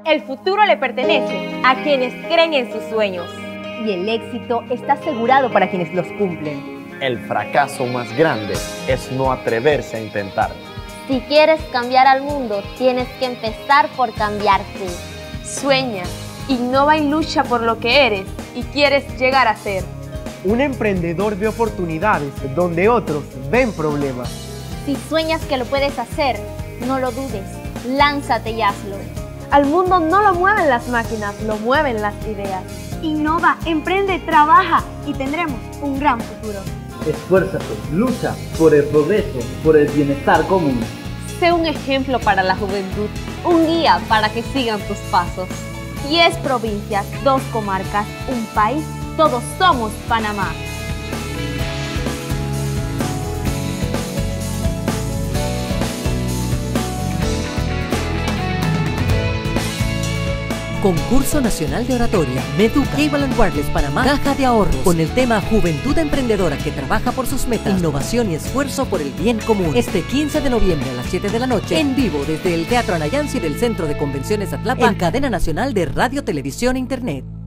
El futuro le pertenece a quienes creen en sus sueños. Y el éxito está asegurado para quienes los cumplen. El fracaso más grande es no atreverse a intentarlo. Si quieres cambiar al mundo, tienes que empezar por cambiar tú. Sueña, innova y lucha por lo que eres y quieres llegar a ser. Un emprendedor ve oportunidades donde otros ven problemas. Si sueñas que lo puedes hacer, no lo dudes, lánzate y hazlo. Al mundo no lo mueven las máquinas, lo mueven las ideas. Innova, emprende, trabaja y tendremos un gran futuro. Esfuérzate, lucha por el progreso, por el bienestar común. Sé un ejemplo para la juventud, un guía para que sigan tus pasos. 10 provincias, 2 comarcas, un país, todos somos Panamá. Concurso Nacional de Oratoria, Meduca, Cable & Wireless Panamá, Caja de Ahorros, con el tema Juventud Emprendedora que trabaja por sus metas, innovación y esfuerzo por el bien común. Este 15 de noviembre a las 7 de la noche, en vivo desde el Teatro Anayansi del Centro de Convenciones Atlapa, en cadena nacional de radio, televisión e internet.